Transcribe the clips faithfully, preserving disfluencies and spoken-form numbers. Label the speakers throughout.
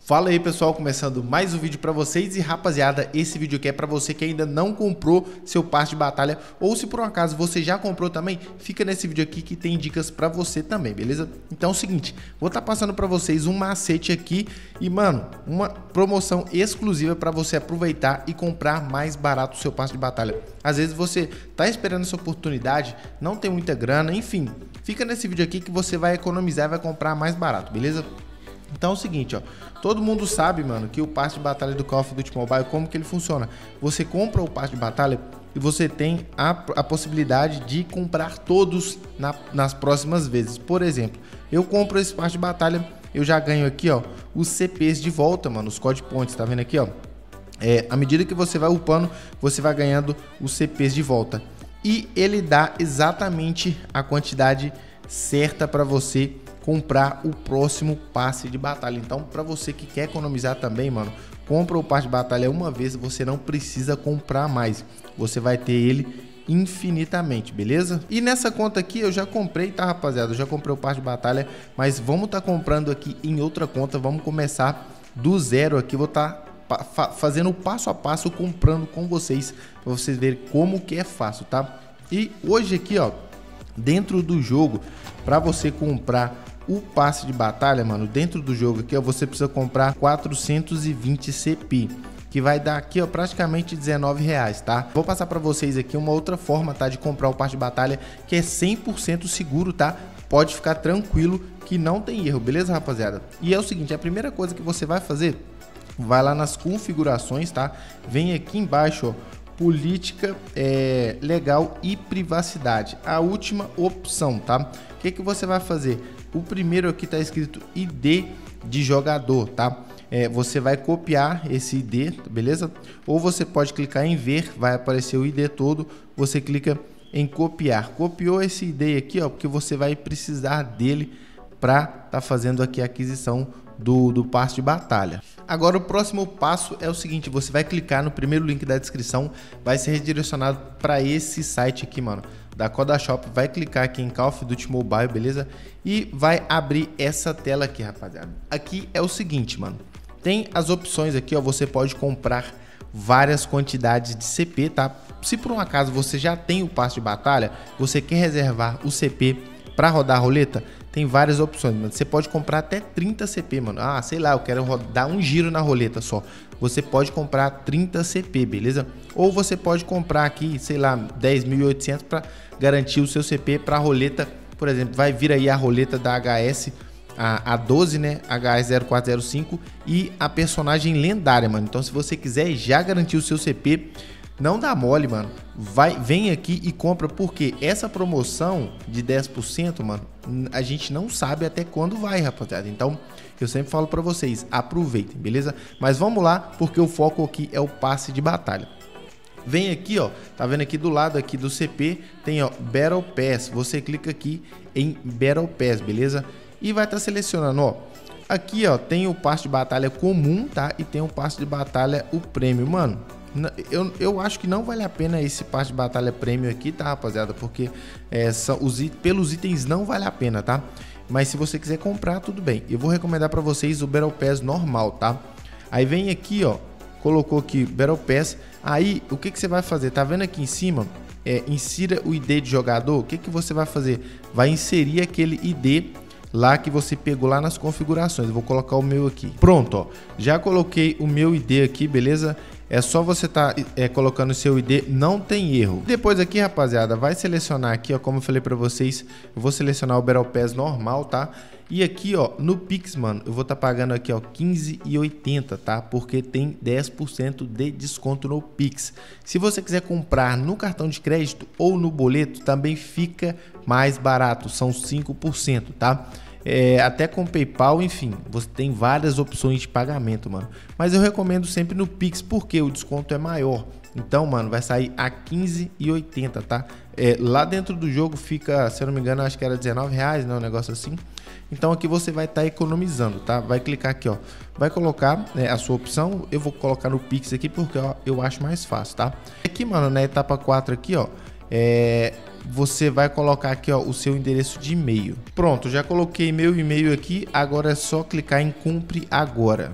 Speaker 1: Fala aí pessoal, começando mais um vídeo pra vocês e rapaziada, esse vídeo aqui é pra você que ainda não comprou seu passe de batalha ou se por um acaso você já comprou também, fica nesse vídeo aqui que tem dicas pra você também, beleza? Então é o seguinte, vou estar tá passando pra vocês um macete aqui e mano, uma promoção exclusiva pra você aproveitar e comprar mais barato o seu passe de batalha. Às vezes você tá esperando essa oportunidade, não tem muita grana, enfim, fica nesse vídeo aqui que você vai economizar e vai comprar mais barato, beleza? Então é o seguinte, ó, todo mundo sabe, mano, que o passe de batalha do Call of Duty Mobile, como que ele funciona? Você compra o passe de batalha e você tem a, a possibilidade de comprar todos na, nas próximas vezes. Por exemplo, eu compro esse passe de batalha, eu já ganho aqui, ó, os C Ps de volta, mano, os Code Points, tá vendo aqui, ó? É, à medida que você vai upando, você vai ganhando os C Ps de volta. E ele dá exatamente a quantidade certa para você comprar o próximo passe de batalha. Então, para você que quer economizar também, mano, compra o passe de batalha uma vez, você não precisa comprar mais. Você vai ter ele infinitamente, beleza? E nessa conta aqui eu já comprei, tá, rapaziada? Eu já comprei o passe de batalha, mas vamos tá comprando aqui em outra conta. Vamos começar do zero aqui. Vou tá fazendo o passo a passo, comprando com vocês, para vocês verem como que é fácil, tá? E hoje aqui, ó, dentro do jogo, para você comprar o passe de batalha, mano, dentro do jogo aqui, ó, você precisa comprar quatrocentos e vinte C P, que vai dar aqui, ó, praticamente dezenove reais, tá? Vou passar para vocês aqui uma outra forma, tá, de comprar o passe de batalha, que é cem por cento seguro, tá? Pode ficar tranquilo que não tem erro, beleza, rapaziada? E é o seguinte, a primeira coisa que você vai fazer, vai lá nas configurações, tá? Vem aqui embaixo, ó, política é, legal e privacidade, a última opção, tá? O que que você vai fazer? O primeiro aqui tá escrito I D de jogador, tá? É, você vai copiar esse I D, beleza? Ou você pode clicar em ver, vai aparecer o I D todo, você clica em copiar. Copiou esse I D aqui, ó, porque você vai precisar dele para tá fazendo aqui a aquisição do, do passe de batalha. Agora o próximo passo é o seguinte, você vai clicar no primeiro link da descrição, vai ser redirecionado para esse site aqui, mano, da Codashop. Vai clicar aqui em Call of Duty Mobile, beleza? E vai abrir essa tela aqui, rapaziada. Aqui é o seguinte, mano, tem as opções aqui, ó, você pode comprar várias quantidades de C P, tá? Se por um acaso você já tem o passe de batalha, você quer reservar o C P para rodar a roleta, tem várias opções, mano. Você pode comprar até trinta C P, mano. Ah, sei lá, eu quero dar um giro na roleta só. Você pode comprar trinta C P, beleza? Ou você pode comprar aqui, sei lá, dez mil e oitocentos para garantir o seu C P para a roleta. Por exemplo, vai vir aí a roleta da H S, a, a doze, né? H S zero quatro zero cinco e a personagem lendária, mano. Então, se você quiser já garantir o seu C P, não dá mole, mano. Vai, vem aqui e compra, porque essa promoção de dez por cento, mano, a gente não sabe até quando vai, rapaziada. Então, eu sempre falo pra vocês, aproveitem, beleza? Mas vamos lá, porque o foco aqui é o passe de batalha. Vem aqui, ó, tá vendo aqui do lado aqui do C P, tem, ó, Battle Pass. Você clica aqui em Battle Pass, beleza? E vai estar tá selecionando, ó, aqui, ó, tem o passe de batalha comum, tá? E tem o passe de batalha, o prêmio, mano. Eu, eu acho que não vale a pena esse passe de batalha prêmio aqui, tá, rapaziada? Porque é, são, os, pelos itens não vale a pena, tá? Mas se você quiser comprar, tudo bem. Eu vou recomendar pra vocês o Battle Pass normal, tá? Aí vem aqui, ó, colocou aqui Battle Pass. Aí, o que que você vai fazer? Tá vendo aqui em cima? É, insira o I D de jogador. O que que você vai fazer? Vai inserir aquele I D lá que você pegou lá nas configurações. Eu vou colocar o meu aqui. Pronto, ó. Já coloquei o meu I D aqui, beleza? É só você tá é, colocando o seu I D, não tem erro. Depois aqui, rapaziada, vai selecionar aqui, ó, como eu falei pra vocês, eu vou selecionar o Battle Pass normal, tá? E aqui, ó, no Pix, mano, eu vou tá pagando aqui, ó, quinze e oitenta, tá? Porque tem dez por cento de desconto no Pix. Se você quiser comprar no cartão de crédito ou no boleto, também fica mais barato, são cinco por cento, tá? É, até com PayPal, enfim, você tem várias opções de pagamento, mano. Mas eu recomendo sempre no Pix, porque o desconto é maior. Então, mano, vai sair a quinze e oitenta, tá? É, lá dentro do jogo fica, se eu não me engano, acho que era dezenove reais, né? Um negócio assim. Então aqui você vai estar tá economizando, tá? Vai clicar aqui, ó. Vai colocar, né, a sua opção. Eu vou colocar no Pix aqui porque ó, eu acho mais fácil, tá? Aqui, mano, na etapa quatro aqui, ó. É... você vai colocar aqui, ó, o seu endereço de e-mail. Pronto, já coloquei meu e-mail aqui, agora é só clicar em cumpre agora.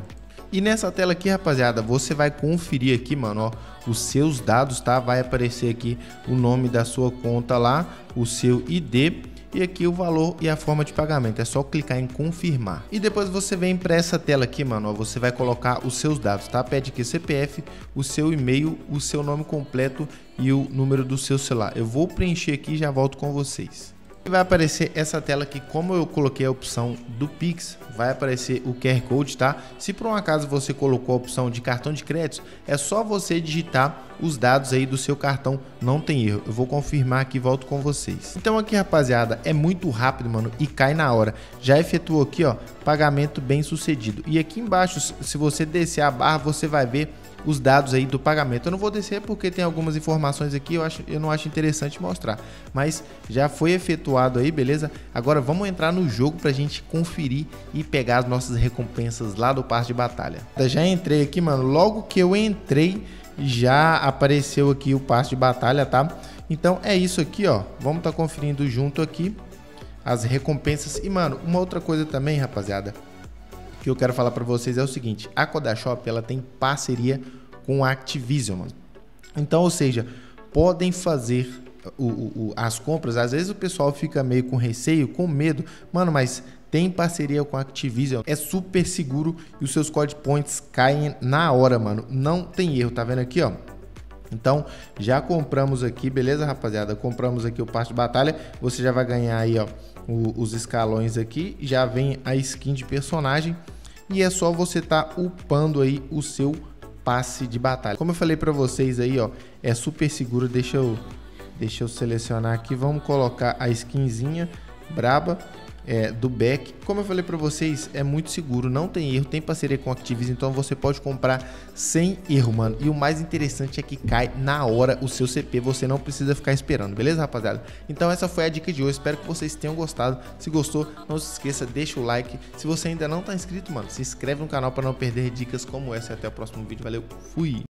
Speaker 1: E nessa tela aqui, rapaziada, você vai conferir aqui, mano, ó, os seus dados, tá? Vai aparecer aqui o nome da sua conta lá, o seu I D e aqui o valor e a forma de pagamento. É só clicar em confirmar. E depois você vem para essa tela aqui, mano, ó, você vai colocar os seus dados, tá? Pede aqui C P F, o seu e-mail, o seu nome completo e o número do seu celular. Eu vou preencher aqui e já volto com vocês. Vai aparecer essa tela aqui, como eu coloquei a opção do Pix, vai aparecer o Q R Code, tá? Se por um acaso você colocou a opção de cartão de crédito, é só você digitar os dados aí do seu cartão, não tem erro. Eu vou confirmar aqui e volto com vocês. Então aqui, rapaziada, é muito rápido, mano, e cai na hora. Já efetuou aqui, ó, pagamento bem sucedido. E aqui embaixo, se você descer a barra, você vai ver os dados aí do pagamento. Eu não vou descer porque tem algumas informações aqui, eu, acho, eu não acho interessante mostrar, mas já foi efetuado aí, beleza? Agora vamos entrar no jogo pra gente conferir e pegar as nossas recompensas lá do passe de batalha. Eu já entrei aqui, mano, logo que eu entrei já apareceu aqui o passe de batalha, tá? Então é isso aqui, ó, vamos tá conferindo junto aqui as recompensas. E mano, uma outra coisa também, rapaziada, que eu quero falar para vocês é o seguinte: a Kodashop, ela tem parceria com a Activision, mano. Então, ou seja, podem fazer o, o, as compras. Às vezes o pessoal fica meio com receio, com medo, mano, mas tem parceria com a Activision, é super seguro e os seus code points caem na hora, mano. Não tem erro, tá vendo aqui, ó? Então, já compramos aqui, beleza, rapaziada? Compramos aqui o passe de batalha. Você já vai ganhar aí, ó, o, os escalões aqui. Já vem a skin de personagem. E é só você tá upando aí o seu passe de batalha. Como eu falei pra vocês aí, ó, é super seguro. Deixa eu, deixa eu selecionar aqui. Vamos colocar a skinzinha braba. É, do Beck. Como eu falei para vocês, é muito seguro, não tem erro, tem parceria com a Activision, então você pode comprar sem erro, mano. E o mais interessante é que cai na hora o seu C P, você não precisa ficar esperando, beleza, rapaziada? Então essa foi a dica de hoje, espero que vocês tenham gostado. Se gostou, não se esqueça, deixa o like. Se você ainda não tá inscrito, mano, se inscreve no canal para não perder dicas como essa. Até o próximo vídeo, valeu, fui!